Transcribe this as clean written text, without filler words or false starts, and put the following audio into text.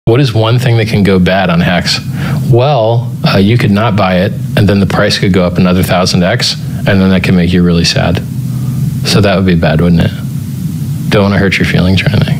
What is one thing that can go bad on Hex? Well, you could not buy it, and then the price could go up another 1000x, and then that can make you really sad. So that would be bad, wouldn't it? Don't want to hurt your feelings or anything.